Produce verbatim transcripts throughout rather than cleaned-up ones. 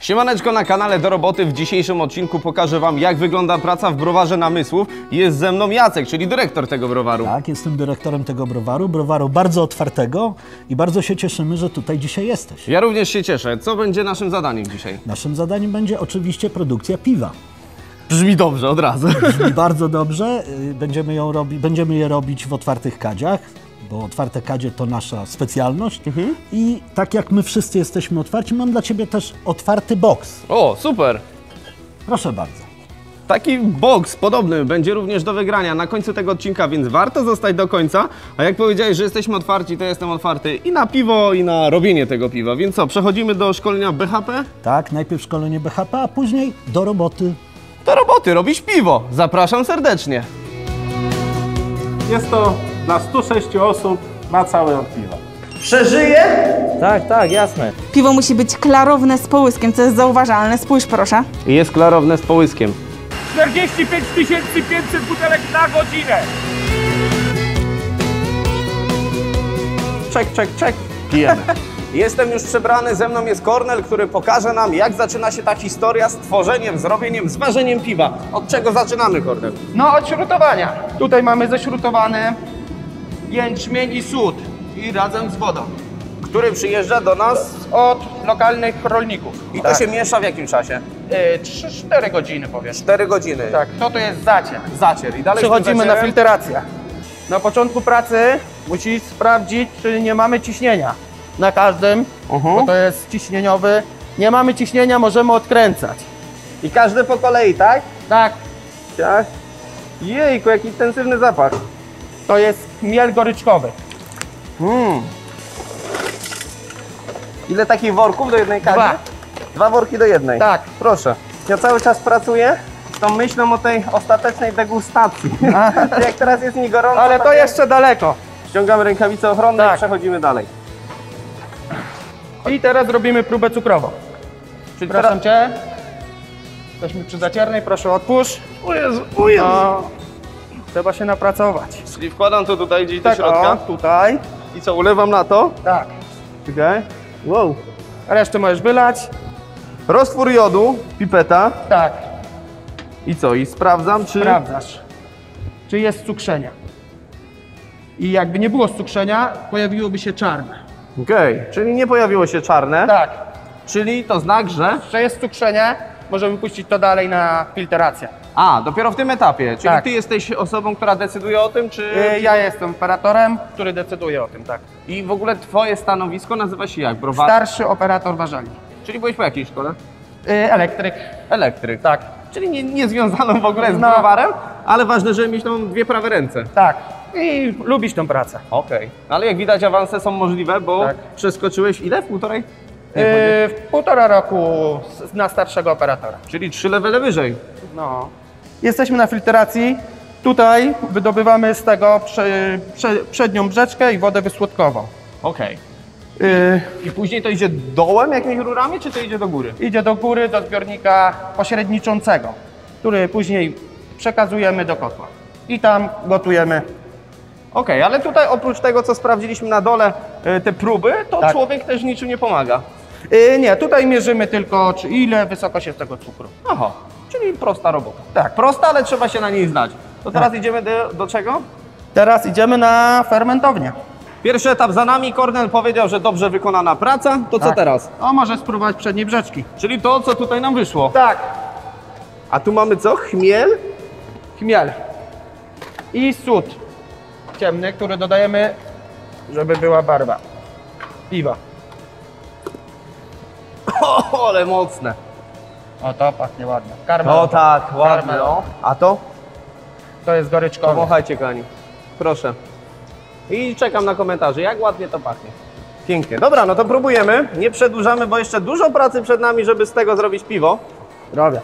Siemaneczko na kanale Do Roboty. W dzisiejszym odcinku pokażę Wam, jak wygląda praca w browarze Namysłów. Jest ze mną Jacek, czyli dyrektor tego browaru. Tak, jestem dyrektorem tego browaru, browaru bardzo otwartego i bardzo się cieszymy, że tutaj dzisiaj jesteś. Ja również się cieszę. Co będzie naszym zadaniem dzisiaj? Naszym zadaniem będzie oczywiście produkcja piwa. Brzmi dobrze, od razu. Brzmi bardzo dobrze. Będziemy, ją robi, będziemy je robić w otwartych kadziach, bo otwarte kadzie to nasza specjalność. Mhm. I tak jak my wszyscy jesteśmy otwarci, mam dla Ciebie też otwarty boks. O, super. Proszę bardzo. Taki boks podobny będzie również do wygrania na końcu tego odcinka, więc warto zostać do końca. A jak powiedziałeś, że jesteśmy otwarci, to jestem otwarty i na piwo, i na robienie tego piwa. Więc co, przechodzimy do szkolenia B H P? Tak, najpierw szkolenie B H P, a później do roboty. Do roboty, robić piwo. Zapraszam serdecznie. Jest to dla stu sześciu osób na cały rok piwa. Przeżyję? Tak, tak, jasne. Piwo musi być klarowne z połyskiem, co jest zauważalne. Spójrz proszę. Jest klarowne z połyskiem. czterdzieści pięć tysięcy pięćset butelek na godzinę. Czek, czek, czek. Pijemy. Jestem już przebrany, ze mną jest Kornel, który pokaże nam, jak zaczyna się ta historia z tworzeniem, z robieniem, z ważeniem piwa. Od czego zaczynamy, Kornel? No od śrutowania. Tutaj mamy ześrutowany jęczmień i sód i razem z wodą. Który przyjeżdża do nas Od lokalnych rolników. i to Tak. się miesza w jakim czasie? trzy cztery godziny powiesz. cztery godziny. Tak, to to jest zacier. Zacier. I dalej Przechodzimy z tym na zacierem? filtrację. Na początku pracy musisz sprawdzić, czy nie mamy ciśnienia na każdym, Mhm. bo to jest ciśnieniowy. Nie mamy ciśnienia, możemy odkręcać. I każdy po kolei, tak? Tak, Tak. Jejku, jaki intensywny zapach. to jest miel goryczkowy. Mm. Ile takich worków do jednej kadzy? Dwa. Dwa worki do jednej. Tak. Proszę. Ja cały czas pracuję z tą myślą o tej ostatecznej degustacji. Jak teraz jest mi gorąco, Ale to tak jeszcze daleko. ściągamy rękawice ochronne Tak. i przechodzimy dalej. I teraz robimy próbę cukrową. Czyli Proszę teraz... Cię. Jesteśmy przy zaciernej, proszę odpuść. O Jezu, o Jezu. No, trzeba się napracować. Czyli wkładam to tutaj gdzieś Tak, do środka. o, tutaj. I co, ulewam na to? Tak. Czekaj. Wow. Resztę możesz wylać. Roztwór jodu, pipeta. Tak. I co, i sprawdzam, czy... Sprawdzasz, czy jest cukrzenia. I jakby nie było cukrzenia, pojawiłoby się czarne. Okej, czyli nie pojawiło się czarne. Tak. Czyli to znak, że... Że jest cukrzenie, możemy puścić to dalej na filtrację. A, dopiero w tym etapie. Czyli Tak. ty jesteś osobą, która decyduje o tym, czy... Yy, Ja jestem operatorem, który decyduje o tym, tak. I w ogóle twoje stanowisko nazywa się jak? Browar? Starszy operator ważalni. Czyli byłeś po jakiej szkole? Yy, Elektryk. Elektryk. Tak. Czyli nie, nie związaną w ogóle z No. browarem, ale ważne, że mieć tam dwie prawe ręce. Tak. I lubisz tą pracę. Okej. Ale jak widać, awanse są możliwe, bo Tak. przeskoczyłeś ile? W półtorej? Nie, Yy, chodzi- w półtora roku s- na starszego operatora. Czyli trzy levele wyżej. No. Jesteśmy na filtracji. Tutaj wydobywamy z tego prze, prze, przednią brzeczkę i wodę wysłodkową. Okej. Yy, I później to idzie dołem jakimiś rurami, czy to idzie do góry? idzie do góry, do zbiornika pośredniczącego, który później przekazujemy do kotła. I tam gotujemy. Okej, ale tutaj oprócz tego, co sprawdziliśmy na dole, y, te próby, to Tak. człowiek też niczym nie pomaga. Yy, nie, tutaj mierzymy tylko, czy ile wysokość jest tego cukru. Aha, czyli prosta robota. Tak, prosta, ale trzeba się na niej znać. To teraz Tak. idziemy do, do czego? Teraz idziemy na fermentownię. Pierwszy etap za nami. Kornel powiedział, że dobrze wykonana praca. To co Tak. teraz? O, może spróbować przedniej brzeczki. Czyli to, co tutaj nam wyszło. Tak, A tu mamy co? Chmiel? chmiel i sód ciemny, który dodajemy, żeby była barwa piwa. O, ale mocne. O, to pachnie ładnie. Karmel. O tak, ładne. Karmel. O. A to? To jest goryczkowe. Powąchajcie, kochani. Proszę. I czekam na komentarze, jak ładnie to pachnie. Pięknie. Dobra, no to próbujemy. Nie przedłużamy, bo jeszcze dużo pracy przed nami, żeby z tego zrobić piwo. Zdrowia.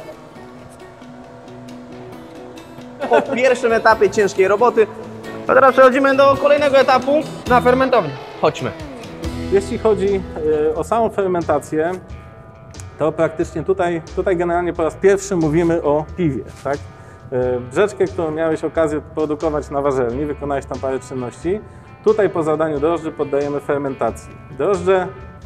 Po pierwszym etapie ciężkiej roboty. A teraz przechodzimy do kolejnego etapu. Na fermentownię. Chodźmy. Jeśli chodzi e, o samą fermentację, to praktycznie tutaj, tutaj generalnie po raz pierwszy mówimy o piwie, tak? E, Brzeczkę, którą miałeś okazję produkować na warzelni, wykonałeś tam parę czynności. Tutaj po zadaniu drożdży poddajemy fermentacji. Drożdże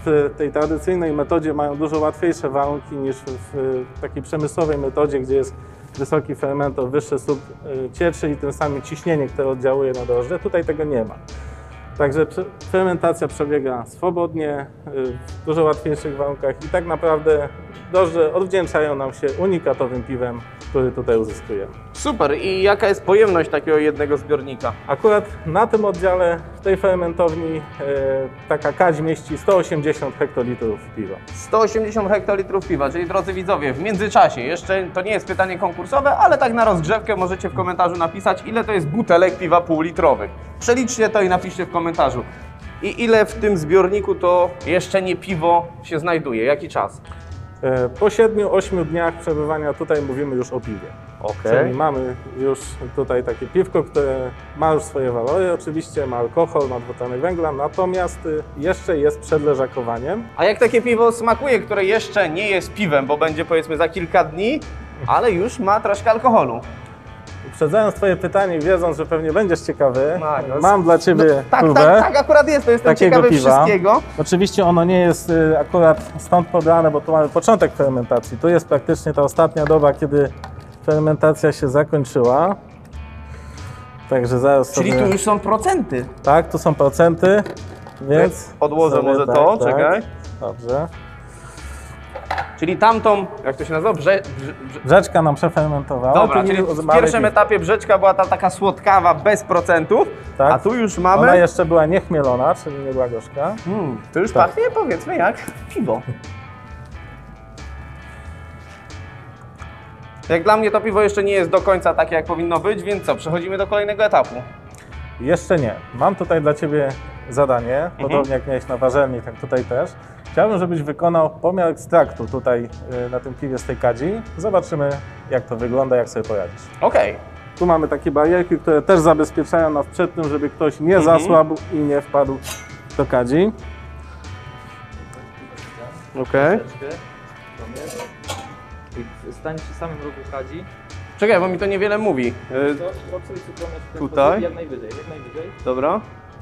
w tej tradycyjnej metodzie mają dużo łatwiejsze warunki niż w takiej przemysłowej metodzie, gdzie jest wysoki fermentor, wyższy słup cieczy i tym samym ciśnienie, które oddziałuje na drożdże. Tutaj tego nie ma. Także fermentacja przebiega swobodnie, w dużo łatwiejszych warunkach i tak naprawdę drożdże odwdzięczają nam się unikatowym piwem, który tutaj uzyskujemy. Super. I jaka jest pojemność takiego jednego zbiornika? Akurat na tym oddziale, w tej fermentowni, e, taka kadź mieści sto osiemdziesiąt hektolitrów piwa. sto osiemdziesiąt hektolitrów piwa, czyli drodzy widzowie, w międzyczasie, jeszcze to nie jest pytanie konkursowe, ale tak na rozgrzewkę możecie w komentarzu napisać, ile to jest butelek piwa półlitrowych. Przeliczcie to i napiszcie w komentarzu. I ile w tym zbiorniku to jeszcze nie piwo się znajduje? Jaki czas? E, po siedmiu ośmiu dniach przebywania tutaj mówimy już o piwie. Okej. Czyli mamy już tutaj takie piwko, które ma już swoje walory, oczywiście ma alkohol, ma dwutlenek węgla, natomiast y, jeszcze jest przed leżakowaniem. A jak takie piwo smakuje, które jeszcze nie jest piwem, bo będzie powiedzmy za kilka dni, ale już ma troszkę alkoholu? Uprzedzając Twoje pytanie i wiedząc, że pewnie będziesz ciekawy, Tak, no, mam dla Ciebie No, tak, próbę tak, tak, akurat jest, to jestem takiego ciekawy piwa. wszystkiego. Oczywiście ono nie jest y, akurat stąd pobrane, bo tu mamy początek fermentacji. Tu jest praktycznie ta ostatnia doba, kiedy fermentacja się zakończyła. Także zaraz Czyli sobie... tu już są procenty. Tak, tu są procenty, więc... Odłożę sobie może tak, to, tak. czekaj. Dobrze. Czyli tamtą, jak to się nazywa? Brze, brze, brze. Brzeczka nam przefermentowała. Dobra, tu czyli mamy w pierwszym piwko. etapie brzeczka była ta taka słodkawa, bez procentów, Tak. a tu już mamy... Ona jeszcze była niechmielona, czyli nie była gorzka. Hmm, to już Tak. pachnie, powiedzmy, jak piwo. Jak dla mnie to piwo jeszcze nie jest do końca takie, jak powinno być, więc co, przechodzimy do kolejnego etapu. Jeszcze nie. Mam tutaj dla Ciebie zadanie, Mhm. podobnie jak miałeś na warzelni, tak tutaj też. Chciałbym, żebyś wykonał pomiar ekstraktu tutaj y, na tym piwie z tej kadzi. Zobaczymy, jak to wygląda, jak sobie poradzisz. Okej. Tu mamy takie barierki, które też zabezpieczają nas przed tym, żeby ktoś nie Mhm. zasłabł i nie wpadł do kadzi. Okej. I stań przy samym rogu kadzi. Czekaj, bo mi to niewiele mówi. Yy, To popsuj cukromierz w ten Tutaj? sposób, jak najwyżej, jak najwyżej. dobra.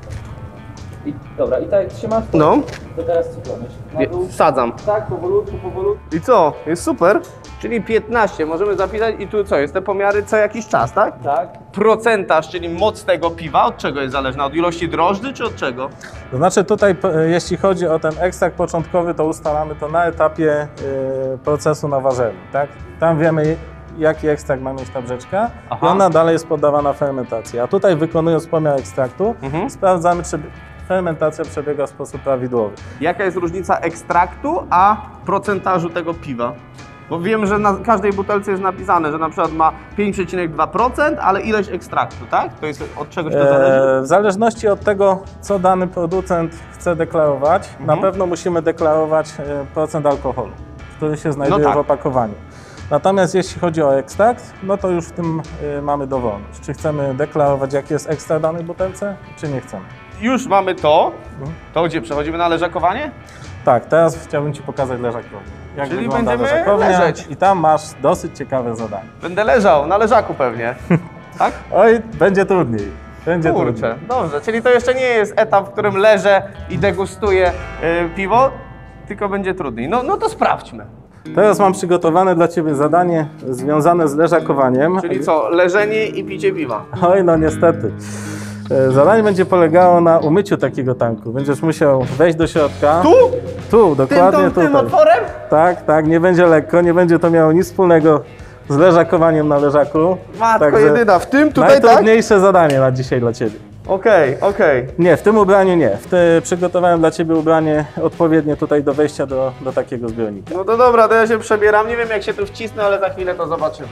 I, dobra, i tak jak trzymasz, to, No. to teraz cukromierz. Na dół. Wsadzam. Tak, powolutku, powolutku. I co? Jest super. Czyli piętnaście możemy zapisać i tu co? Jest te pomiary co jakiś czas, tak? Tak. Procentaż, czyli moc tego piwa, od czego jest zależna? Od ilości drożdży czy od czego? To znaczy tutaj, p- jeśli chodzi o ten ekstrakt początkowy, to ustalamy to na etapie y, procesu na warzelni, tak? Tam wiemy, jaki ekstrakt ma mieć ta brzeczka Aha. i ona dalej jest poddawana fermentacji. A tutaj, wykonując pomiar ekstraktu, Mhm. sprawdzamy, czy fermentacja przebiega w sposób prawidłowy. Jaka jest różnica ekstraktu a procentażu tego piwa? Bo wiem, że na każdej butelce jest napisane, że na przykład ma pięć przecinek dwa procent, ale ilość ekstraktu, tak? To jest od czegoś to zależy? E, w zależności od tego, co dany producent chce deklarować, Mhm. na pewno musimy deklarować e, procent alkoholu, który się znajduje No tak. w opakowaniu. Natomiast jeśli chodzi o ekstrakt, no to już w tym e, mamy dowolność. Czy chcemy deklarować, jaki jest ekstrakt w danej butelce, czy nie chcemy. Już mamy to. Mhm. To gdzie? Przechodzimy na leżakowanie? Tak, teraz chciałbym Ci pokazać leżakownię. Jak Czyli wygląda będziemy leżakownia leżeć. i tam masz dosyć ciekawe zadanie. Będę leżał, na leżaku pewnie. Tak? Oj, będzie trudniej. Będzie Kurczę, trudniej. dobrze. Czyli to jeszcze nie jest etap, w którym leżę i degustuję y, piwo, tylko będzie trudniej. No, no to sprawdźmy. Teraz mam przygotowane dla Ciebie zadanie związane z leżakowaniem. Czyli co? Leżenie i picie piwa. Oj, no niestety. E, Zadanie będzie polegało na umyciu takiego tanku. Będziesz musiał wejść do środka. Tu? Tu, Tym, dokładnie tą, tym tutaj. otworem? Tak, tak, nie będzie lekko, nie będzie to miało nic wspólnego z leżakowaniem na leżaku. Matko jedyna, w tym tutaj tak? najtrudniejsze zadanie na dzisiaj dla Ciebie. Okej, okej. Nie, w tym ubraniu nie. W te, przygotowałem dla Ciebie ubranie odpowiednie tutaj do wejścia do, do takiego zbiornika. No to dobra, to ja się przebieram. Nie wiem jak się tu wcisnę, ale za chwilę to zobaczymy.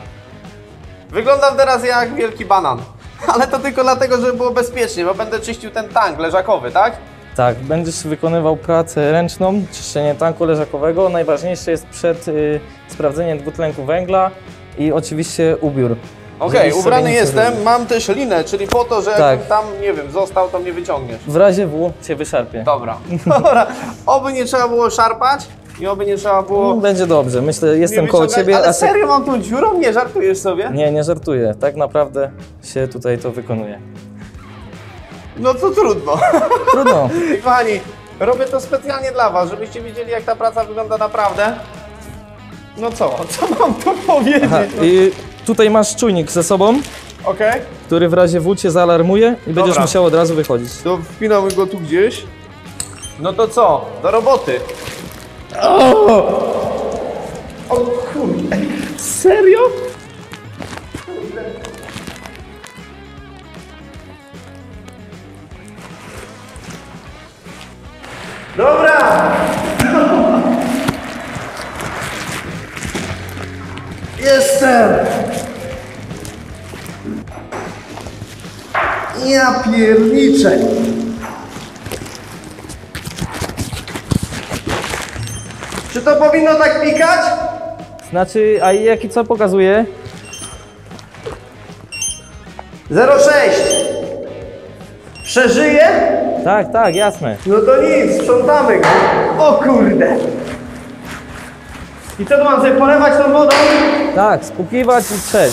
Wyglądam teraz jak wielki banan. Ale to tylko dlatego, żeby było bezpiecznie, bo będę czyścił ten tank leżakowy, tak? Tak, będziesz wykonywał pracę ręczną, czyszczenie tanku leżakowego. Najważniejsze jest przed y, sprawdzeniem dwutlenku węgla i oczywiście ubiór. Okej, Żebyś sobie ubrany nic nie jestem, zrobił. mam też linę, czyli po to, że Tak. jakbym tam, nie wiem, został, to mnie wyciągniesz. W razie W cię wyszarpie. Dobra, dobra. Oby nie trzeba było szarpać i oby nie trzeba było... Będzie dobrze, myślę, jestem nie koło wyciągać. ciebie. Ale a se- serio mam tą dziurą? Nie żartujesz sobie? Nie, nie żartuję. Tak naprawdę się tutaj to wykonuje. No to trudno. Trudno. Kochani, Robię to specjalnie dla was, żebyście wiedzieli, jak ta praca wygląda naprawdę. No co? Co mam tu powiedzieć? Aha, No. i tutaj masz czujnik ze sobą, Okej. Okay. który w razie W cię zaalarmuje i będziesz Dobra. musiał od razu wychodzić. To wpinamy go tu gdzieś. No to co? Do roboty. O, o kurde. Serio? Dobra! Jestem! Ja pierniczę! Czy to powinno tak pikać? Znaczy, a jaki co pokazuje? zero sześć. Przeżyje? Tak, tak, jasne. No to nic, sprzątamy go. O kurde! I co tu mam sobie polewać tą wodą? Tak, spukiwać i trzeć.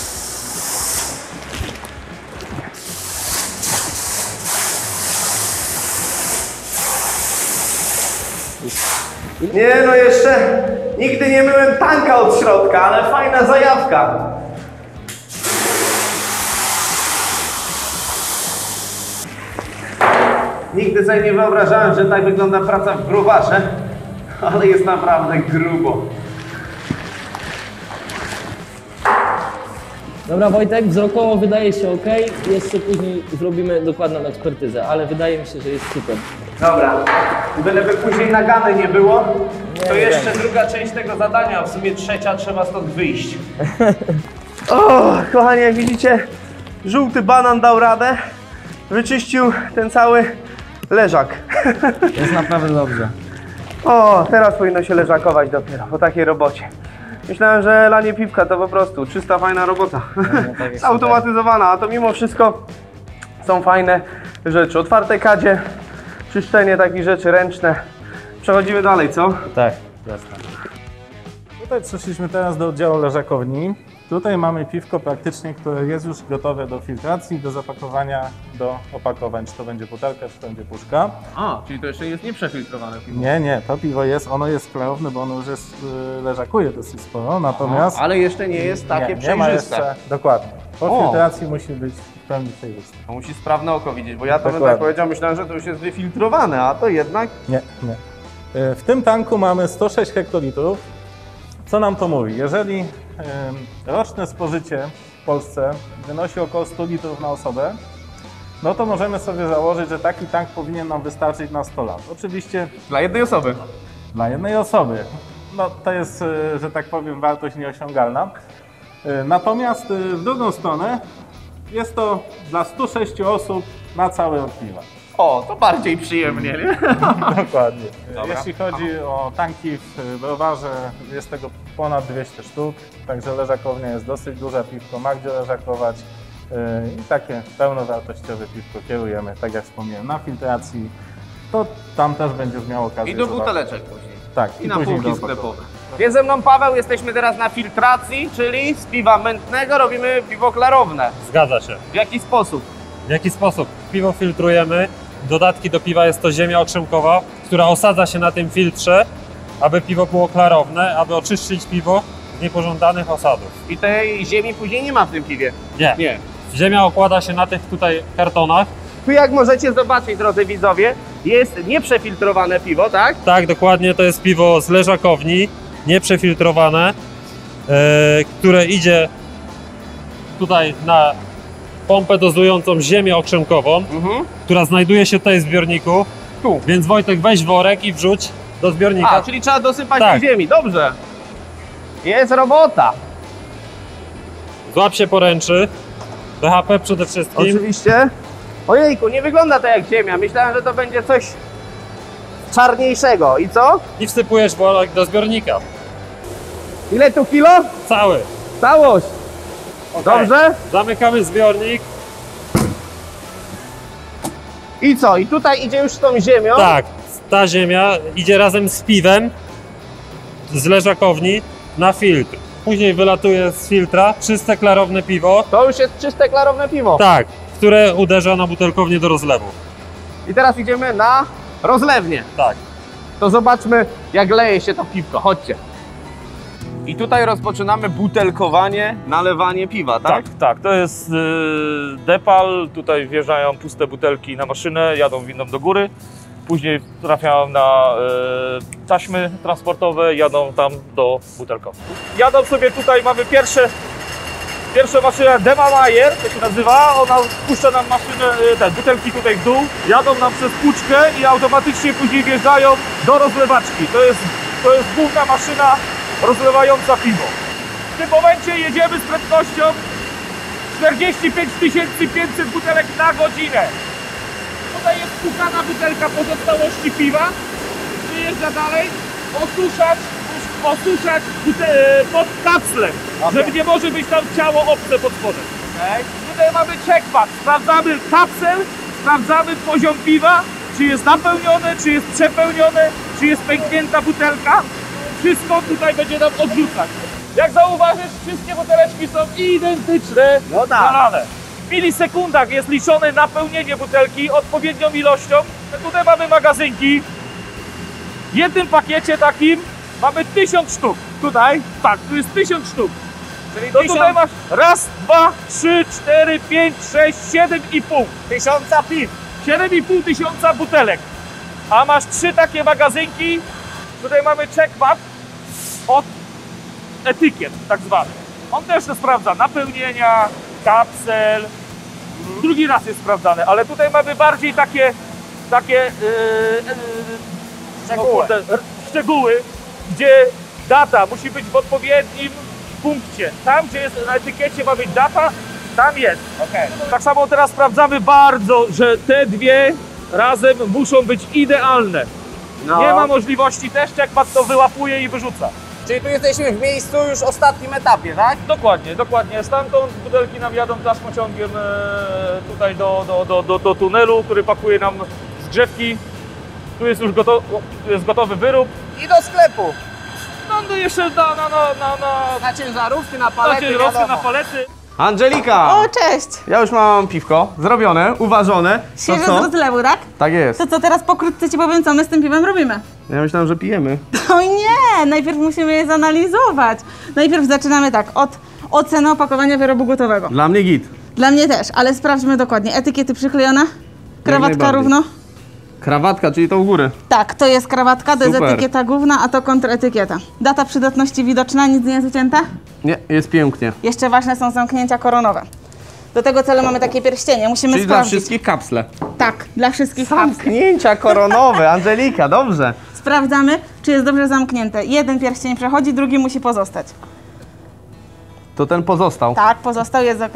Nie no jeszcze nigdy nie myłem tanka od środka, ale fajna zajawka. Nigdy sobie nie wyobrażałem, że tak wygląda praca w grubarze, ale jest naprawdę grubo. Dobra Wojtek, wzrokowo wydaje się ok, jeszcze później zrobimy dokładną ekspertyzę, ale wydaje mi się, że jest super. Dobra, byleby później nagany nie było, to nie jeszcze będzie. druga część tego zadania, a w sumie trzecia, trzeba stąd wyjść. O, kochani, jak widzicie, żółty banan dał radę, wyczyścił ten cały leżak. Jest naprawdę dobrze. O, teraz powinno się leżakować dopiero po takiej robocie. Myślałem, że lanie piwka to po prostu czysta, fajna robota. tak jest Zautomatyzowana, a to mimo wszystko są fajne rzeczy. Otwarte kadzie, czyszczenie takich rzeczy ręczne. Przechodzimy dalej, co? Tak, jasne. Tutaj przeszliśmy teraz do oddziału leżakowni. Tutaj mamy piwko praktycznie, które jest już gotowe do filtracji, do zapakowania do opakowań. Czy to będzie butelka, czy to będzie puszka. A, czyli to jeszcze jest nieprzefiltrowane piwo. Nie, nie, to piwo jest, ono jest klarowne, bo ono już jest, y, leżakuje dosyć sporo, natomiast Ale jeszcze nie jest takie nie, nie ma przejrzyste. jeszcze, dokładnie. Po O. filtracji musi być w pełni przejrzyste. To musi sprawne oko widzieć, bo ja to bym Dokładnie. tak powiedział, myślałem, że to już jest wyfiltrowane, a to jednak... Nie, nie. Y, W tym tanku mamy sto sześć hektolitrów. Co nam to mówi? Jeżeli ym, roczne spożycie w Polsce wynosi około stu litrów na osobę, no to możemy sobie założyć, że taki tank powinien nam wystarczyć na sto lat. Oczywiście Dla jednej osoby. dla jednej osoby. No to jest, y, że tak powiem, wartość nieosiągalna. Y, Natomiast y, w drugą stronę jest to dla stu sześciu osób na cały rok piwa. O, to bardziej przyjemnie, nie? Dokładnie. Dobra. Jeśli chodzi o tanki w browarze, jest tego ponad dwieście sztuk, także leżakownia jest dosyć duża, piwko ma gdzie leżakować yy, i takie pełnowartościowe piwko kierujemy, tak jak wspomniałem, na filtracji, to tam też będziesz miał okazję I do zobaczyć. buteleczek później. Tak, I na później półki do opakowań. sklepowe. Jest ze mną Paweł, jesteśmy teraz na filtracji, czyli z piwa mętnego robimy piwo klarowne. Zgadza się. W jaki sposób? W jaki sposób? Piwo filtrujemy. Dodatki do piwa jest to ziemia okrzemkowa, która osadza się na tym filtrze, aby piwo było klarowne, aby oczyszczyć piwo z niepożądanych osadów. I tej ziemi później nie ma w tym piwie. Nie. Nie. Ziemia okłada się na tych tutaj kartonach. Tu jak możecie zobaczyć, drodzy widzowie, jest nieprzefiltrowane piwo, tak? Tak, dokładnie, to jest piwo z leżakowni, nieprzefiltrowane, e, które idzie tutaj na pompę dozującą ziemię okrzemkową, Mhm. która znajduje się tutaj w zbiorniku. Tu. Więc Wojtek, weź worek i wrzuć do zbiornika. A, czyli trzeba dosypać Tak. tej ziemi, dobrze. Jest robota. Złap się poręczy. B H P przede wszystkim. Oczywiście. Ojejku, nie wygląda to jak ziemia. Myślałem, że to będzie coś czarniejszego. I co? I wsypujesz worek do zbiornika. Ile tu kilo? Cały. Całość. Dobrze? Zamykamy zbiornik. I co? I tutaj idzie już z tą ziemią? Tak, ta ziemia idzie razem z piwem z leżakowni na filtr. Później wylatuje z filtra czyste, klarowne piwo. To już jest czyste, klarowne piwo. Tak, które uderza na butelkownię do rozlewu. I teraz idziemy na rozlewnie. Tak. To zobaczmy, jak leje się to piwko. Chodźcie. I tutaj rozpoczynamy butelkowanie, nalewanie piwa, tak? Tak, tak. To jest yy, depal. Tutaj wjeżdżają puste butelki na maszynę, jadą windą do góry. Później trafiają na yy, taśmy transportowe, jadą tam do butelkowni. Jadą sobie tutaj, mamy pierwsze, pierwsza maszyna Demamayer, to się nazywa. Ona puszcza nam maszynę, yy, te butelki tutaj w dół. Jadą nam przez puczkę i automatycznie później wjeżdżają do rozlewaczki. To jest, to jest główna maszyna rozlewająca piwo. W tym momencie jedziemy z prędkością czterdzieści pięć tysięcy pięćset butelek na godzinę. Tutaj jest pukana butelka pozostałości piwa. Przyjeżdża dalej, osuszać, osuszać bute- pod kapslem, żeby nie może być tam ciało obce pod spodem. Okay. Tutaj mamy checkpad, sprawdzamy kapsel, sprawdzamy poziom piwa, czy jest napełnione, czy jest przepełnione, czy jest pęknięta butelka. Wszystko tutaj będzie nam odrzucać. Jak zauważysz, wszystkie buteleczki są identyczne, No tak. nalane. W milisekundach jest liczone napełnienie butelki odpowiednią ilością. Tutaj mamy magazynki. W jednym pakiecie takim mamy tysiąc sztuk. Tutaj? Tak, tu jest tysiąc sztuk. Czyli to tysiąc... tutaj masz raz, dwa, trzy, cztery, pięć, sześć, siedem i pół. Tysiąca piw. siedem i pół tysiąca butelek. A masz trzy takie magazynki. Tutaj mamy checkmap od etykiet tak zwany. On też to sprawdza napełnienia, kapsel. Drugi raz jest sprawdzany, ale tutaj mamy bardziej takie takie yy, yy, szczegóły. No kurde, r- szczegóły, gdzie data musi być w odpowiednim punkcie. Tam, gdzie jest na etykiecie ma być data, tam jest. Okay. Tak samo teraz sprawdzamy bardzo, że te dwie razem muszą być idealne. No. Nie ma możliwości, też checkpad to wyłapuje i wyrzuca. Czyli tu jesteśmy w miejscu już w ostatnim etapie, tak? Dokładnie, dokładnie. Stamtąd butelki nam jadą taśmociągiem e, tutaj do, do, do, do, do tunelu, który pakuje nam zgrzewki. Tu jest już goto tu jest gotowy wyrób. I do sklepu. No, no jeszcze na, na, na, na, na, Na ciężarówki, na na palety, ciężarówkę, wiadomo. na palety. Angelika! O, cześć! Ja już mam piwko zrobione, uważone. To Świeże co? z rozlewu, tak? Tak jest. To co, teraz pokrótce Ci powiem, co my z tym piwem robimy. Ja myślałem, że pijemy. Oj nie, najpierw musimy je zanalizować. Najpierw zaczynamy tak, od oceny opakowania wyrobu gotowego. Dla mnie git. Dla mnie też, ale sprawdźmy dokładnie. Etykiety przyklejone? Krawatka najbardziej. równo? Krawatka, czyli to u góry. Tak, to jest krawatka, to Super. jest etykieta główna, a to kontraetykieta. Data przydatności widoczna, nic nie jest ucięte? Nie, jest pięknie. Jeszcze ważne są zamknięcia koronowe. Do tego celu mamy takie pierścienie, musimy Czyli dla sprawdzić. wszystkich kapsle. Tak, dla wszystkich kapsli. Zamknięcia koronowe, Angelika, dobrze. Sprawdzamy, czy jest dobrze zamknięte. Jeden pierścień przechodzi, drugi musi pozostać. To ten pozostał. Tak, pozostał, jest ok.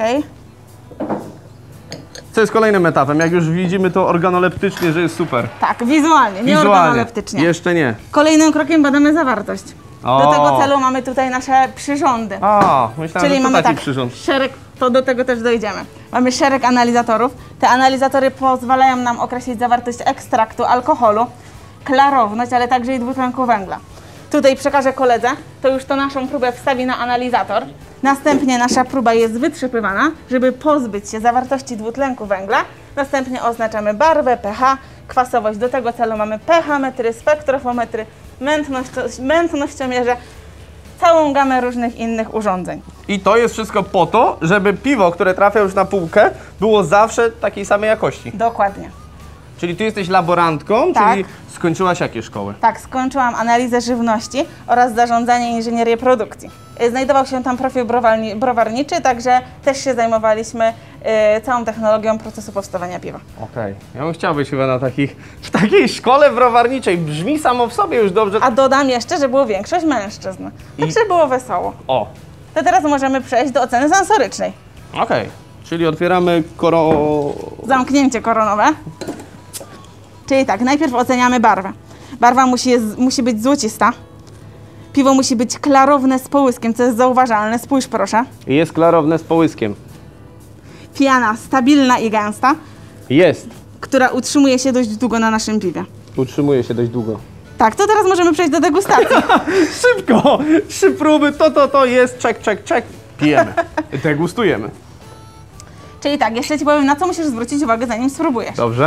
Co jest kolejnym etapem? Jak już widzimy to organoleptycznie, że jest super. Tak, wizualnie, nie organoleptycznie. Jeszcze nie. Kolejnym krokiem badamy zawartość. Do O. tego celu mamy tutaj nasze przyrządy. A, myślałem, Czyli że to mamy taki tak, przyrząd. szereg, to do tego też dojdziemy. Mamy szereg analizatorów. Te analizatory pozwalają nam określić zawartość ekstraktu alkoholu, klarowność, ale także i dwutlenku węgla. Tutaj przekażę koledze, to już to naszą próbę wstawi na analizator. Następnie nasza próba jest wytrzepywana, żeby pozbyć się zawartości dwutlenku węgla. Następnie oznaczamy barwę, pH, kwasowość. Do tego celu mamy pH-metry, spektrofometry, mętność, mętnościomierze, całą gamę różnych innych urządzeń. I to jest wszystko po to, żeby piwo, które trafia już na półkę, było zawsze takiej samej jakości. Dokładnie. Czyli ty jesteś laborantką, Tak. czyli skończyłaś jakie szkoły? Tak, skończyłam analizę żywności oraz zarządzanie i inżynierię produkcji. Y, Znajdował się tam profil browalni, browarniczy, także też się zajmowaliśmy y, całą technologią procesu powstawania piwa. Okej. Ja bym chciał być chyba na takich, w takiej szkole browarniczej. Brzmi samo w sobie już dobrze. A dodam jeszcze, że było większość mężczyzn, także było wesoło. O, To teraz możemy przejść do oceny sensorycznej. okej. Czyli otwieramy koro... Zamknięcie koronowe. Czyli tak, najpierw oceniamy barwę. Barwa musi, jest, musi być złocista. Piwo musi być klarowne z połyskiem, co jest zauważalne. Spójrz proszę. Jest klarowne z połyskiem. Piana stabilna i gęsta, Jest. która utrzymuje się dość długo na naszym piwie. Utrzymuje się dość długo. Tak, to teraz możemy przejść do degustacji. Szybko! Trzy próby, to, to, to jest, czek, czek, czek. Pijemy. Degustujemy. Czyli tak, jeszcze Ci powiem, na co musisz zwrócić uwagę, zanim spróbujesz. Dobrze?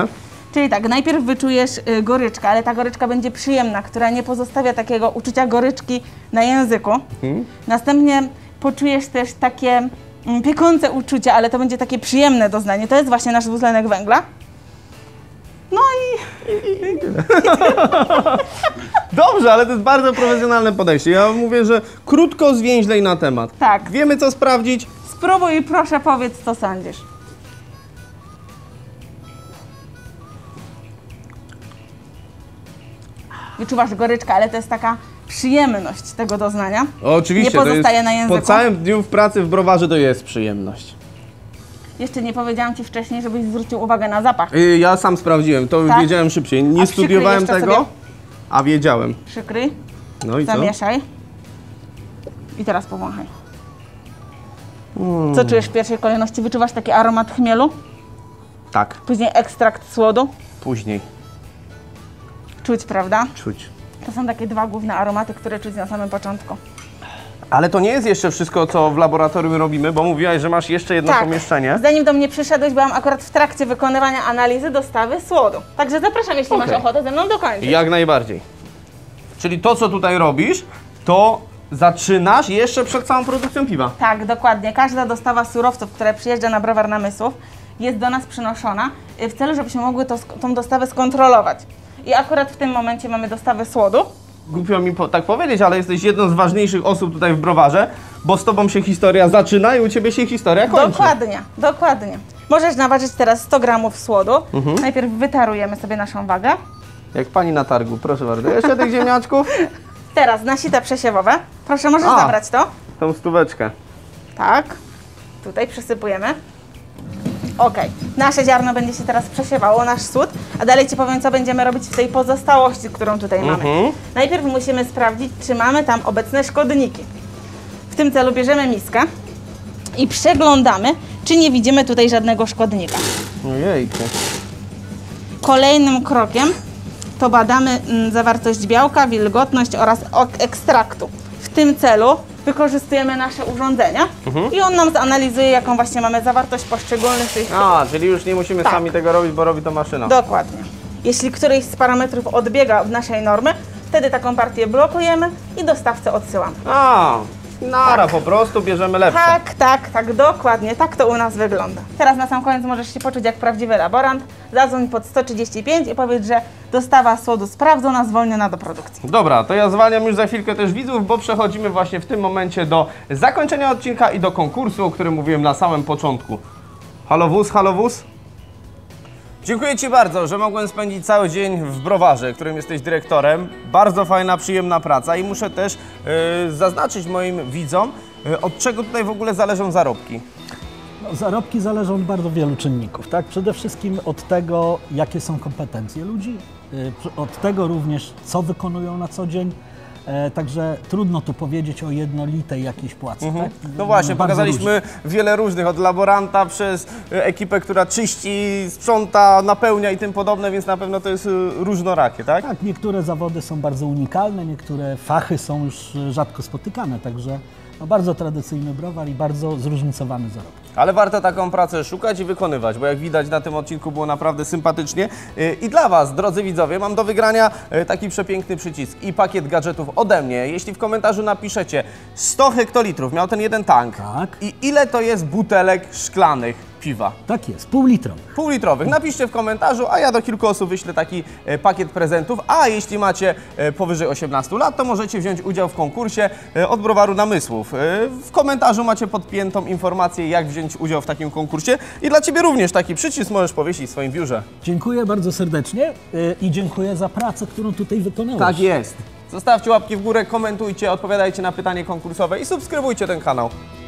Czyli tak, najpierw wyczujesz y, goryczkę, ale ta goryczka będzie przyjemna, która nie pozostawia takiego uczucia goryczki na języku. Mhm. Następnie poczujesz też takie mm, piekące uczucie, ale to będzie takie przyjemne doznanie. To jest właśnie nasz dwutlenek węgla. No i... Dobrze, ale to jest bardzo profesjonalne podejście. Ja mówię, że krótko, zwięźlej na temat. Tak. Wiemy, co sprawdzić. Spróbuj i proszę powiedz, co sądzisz. Wyczuwasz goryczkę, ale to jest taka przyjemność tego doznania. O, oczywiście, Nie pozostaje to jest, na języku. po całym dniu w pracy w browarze to jest przyjemność. Jeszcze nie powiedziałam Ci wcześniej, żebyś zwrócił uwagę na zapach. Y, Ja sam sprawdziłem, to Tak? wiedziałem szybciej. Nie A przykryj studiowałem jeszcze tego, sobie. a wiedziałem. Przykryj, No i co? zamieszaj i teraz powąchaj. Co czujesz w pierwszej kolejności? Wyczuwasz taki aromat chmielu, Tak, później ekstrakt słodu. później Czuć, prawda? czuć. To są takie dwa główne aromaty, które czuć na samym początku. Ale to nie jest jeszcze wszystko, co w laboratorium robimy, bo mówiłaś, że masz jeszcze jedno Tak. pomieszczenie. Zanim do mnie przyszedłeś, byłam akurat w trakcie wykonywania analizy dostawy słodu. Także zapraszam, jeśli Okej. masz ochotę ze mną dokończyć. Jak najbardziej. Czyli to, co tutaj robisz, to zaczynasz jeszcze przed całą produkcją piwa. Tak, dokładnie. Każda dostawa surowców, która przyjeżdża na browar Namysłów, jest do nas przynoszona y, w celu, żebyśmy mogły to, sk- tą dostawę skontrolować. I akurat w tym momencie mamy dostawę słodu. Głupio mi po, tak powiedzieć, ale jesteś jedną z ważniejszych osób tutaj w browarze, bo z tobą się historia zaczyna i u ciebie się historia kończy. Dokładnie, dokładnie. Możesz naważyć teraz sto gramów słodu. Najpierw wytarujemy sobie naszą wagę. Jak pani na targu, proszę bardzo. Jeszcze tych ziemniaczków? Teraz na sita przesiewowe. Proszę, możesz A. zabrać to. Tą stóweczkę. Tak. Tutaj przysypujemy. Ok. Nasze ziarno będzie się teraz przesiewało, nasz sód, a dalej Ci powiem, co będziemy robić w tej pozostałości, którą tutaj mamy. Mhm. Najpierw musimy sprawdzić, czy mamy tam obecne szkodniki. W tym celu bierzemy miskę i przeglądamy, czy nie widzimy tutaj żadnego szkodnika. Ojejku. Kolejnym krokiem to badamy mm, zawartość białka, wilgotność oraz ok- ekstraktu. W tym celu wykorzystujemy nasze urządzenia i on nam zanalizuje, jaką właśnie mamy zawartość poszczególnych tych... A, czyli już nie musimy Tak. sami tego robić, bo robi to maszyna. Dokładnie. Jeśli któryś z parametrów odbiega od naszej normy, wtedy taką partię blokujemy i dostawcę odsyłamy. A, nara, po prostu bierzemy lepsze. Tak, tak, tak, dokładnie. Tak to u nas wygląda. Teraz na sam koniec możesz się poczuć jak prawdziwy laborant. Zadzwoń pod sto trzydzieści pięć i powiedz, że dostawa słodu sprawdzona, zwolniona do produkcji. Dobra, to ja zwalniam już za chwilkę też widzów, bo przechodzimy właśnie w tym momencie do zakończenia odcinka i do konkursu, o którym mówiłem na samym początku. Halo wóz, halo wóz. Dziękuję Ci bardzo, że mogłem spędzić cały dzień w browarze, którym jesteś dyrektorem. Bardzo fajna, przyjemna praca i muszę też yy, zaznaczyć moim widzom, yy, od czego tutaj w ogóle zależą zarobki. No, zarobki zależą od bardzo wielu czynników, tak? Przede wszystkim od tego, jakie są kompetencje ludzi, y, od tego również, co wykonują na co dzień. E, także trudno tu powiedzieć o jednolitej jakiejś płacy. Mhm. Tak? No właśnie, Bardzo pokazaliśmy wiele różnych, od laboranta przez y, ekipę, która czyści, sprząta, napełnia i tym podobne, więc na pewno to jest y, różnorakie, tak? Tak, niektóre zawody są bardzo unikalne, niektóre fachy są już y, rzadko spotykane, także no, bardzo tradycyjny browar i bardzo zróżnicowany zarobek. Ale warto taką pracę szukać i wykonywać, bo jak widać na tym odcinku było naprawdę sympatycznie. Yy, I dla Was, drodzy widzowie, mam do wygrania yy, taki przepiękny przycisk i pakiet gadżetów ode mnie. Jeśli w komentarzu napiszecie sto hektolitrów, miał ten jeden tank, Tak. i ile to jest butelek szklanych piwa? Tak jest, półlitrowy. Półlitrowych. Napiszcie w komentarzu, a ja do kilku osób wyślę taki e, pakiet prezentów. A jeśli macie e, powyżej osiemnastu lat, to możecie wziąć udział w konkursie e, od browaru Namysłów. E, w komentarzu macie podpiętą informację, jak wziąć udział w takim konkursie. I dla Ciebie również taki przycisk możesz powiesić w swoim biurze. Dziękuję bardzo serdecznie y, i dziękuję za pracę, którą tutaj wykonałeś. Tak jest. Zostawcie łapki w górę, komentujcie, odpowiadajcie na pytanie konkursowe i subskrybujcie ten kanał.